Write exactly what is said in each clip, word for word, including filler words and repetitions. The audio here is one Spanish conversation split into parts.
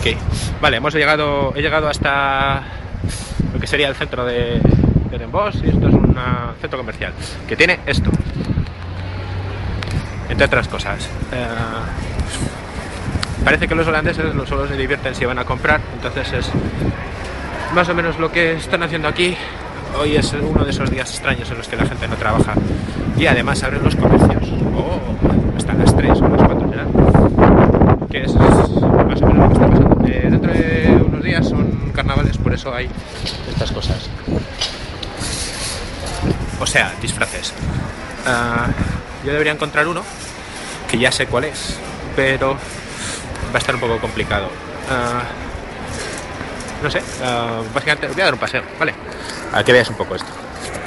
Ok, vale, hemos llegado, he llegado hasta lo que sería el centro de, de Den Bosch, y esto es un centro comercial que tiene esto, entre otras cosas. Eh, parece que los holandeses no solo se divierten si van a comprar, entonces es más o menos lo que están haciendo aquí. Hoy es uno de esos días extraños en los que la gente no trabaja y además abren los comercios. Oh, hasta las tres o las cuatro será. Que es más o menos lo que está pasando. Eh, dentro de unos días son carnavales, por eso hay estas cosas. O sea, disfraces. Uh, yo debería encontrar uno, que ya sé cuál es, pero va a estar un poco complicado. Uh, no sé, uh, básicamente voy a dar un paseo, ¿vale? A que veas un poco esto.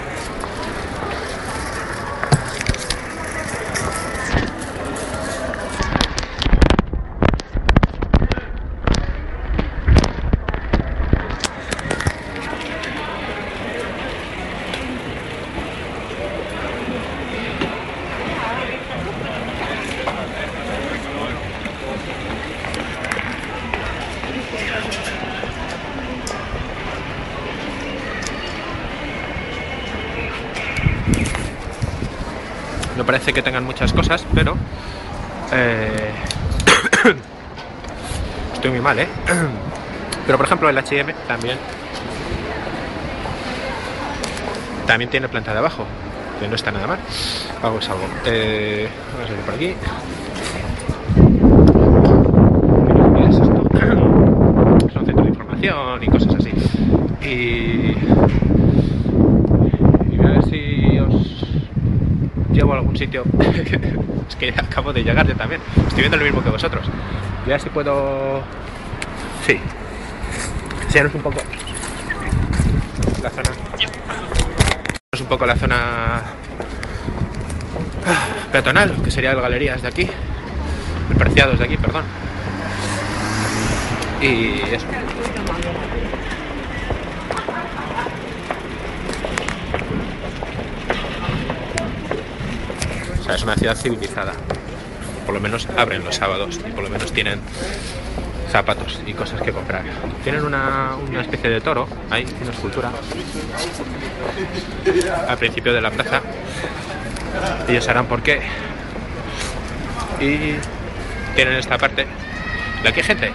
No parece que tengan muchas cosas, pero eh... estoy muy mal, ¿eh? Pero por ejemplo el H y M también también tiene planta de abajo, que no está nada mal. Algo es algo. Eh... Vamos a ver por aquí. ¿Qué es esto? Es un centro de información y cosas así. Y y a ver si os llevo a algún sitio. Es que acabo de llegar yo también, estoy viendo lo mismo que vosotros. Y a ver si puedo, sí, enseñaros un poco la zona, un poco la zona peatonal, que sería el Galerías de aquí, el Preciados de aquí, perdón. Y eso. O sea, es una ciudad civilizada. Por lo menos abren los sábados y por lo menos tienen zapatos y cosas que comprar. Tienen una, una especie de toro, ahí, una escultura, al principio de la plaza. Ellos sabrán por qué. Y tienen esta parte. ¿De aquí hay gente?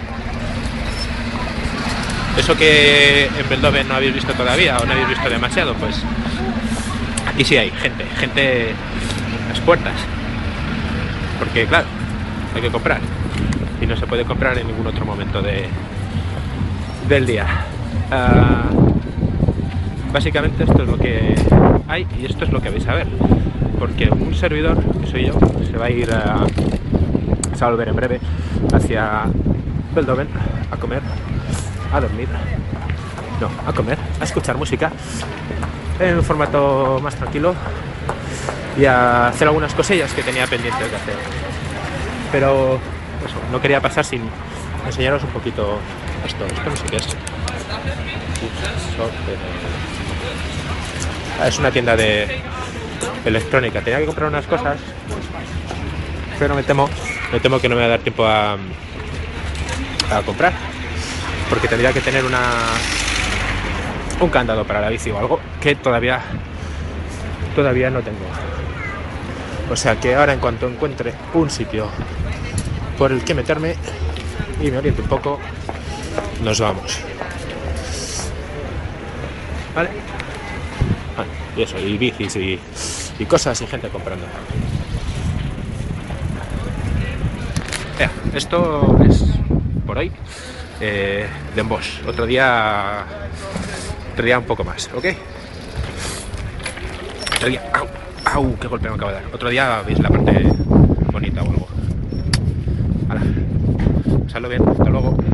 Eso que en Beldoven no habéis visto todavía o no habéis visto demasiado, pues aquí sí hay gente, gente en las puertas, porque claro, hay que comprar y no se puede comprar en ningún otro momento de, del día. Uh, básicamente esto es lo que hay y esto es lo que vais a ver, porque un servidor, que soy yo, se va a ir a, se va a volver en breve hacia Beldoven a comer, a dormir, no, a comer, a escuchar música en un formato más tranquilo y a hacer algunas cosillas que tenía pendientes de hacer. Pero eso, no quería pasar sin enseñaros un poquito esto, esto no sé qué es. Ah, es una tienda de electrónica, tenía que comprar unas cosas, pero me temo, me temo que no me va a dar tiempo a, a comprar, porque tendría que tener una un candado para la bici o algo que todavía todavía no tengo. O sea que ahora, en cuanto encuentre un sitio por el que meterme y me oriente un poco, nos vamos. ¿Vale? Vale, y eso, y bicis y, y cosas y gente comprando. Ya, esto es por hoy. Eh, Den Bosch. Otro día, otro día un poco más, ¿ok? Otro día. ¡Au! ¡Au! ¡Qué golpe me acabo de dar! Otro día veis la parte bonita o algo. Hala. Pasadlo bien. Hasta luego.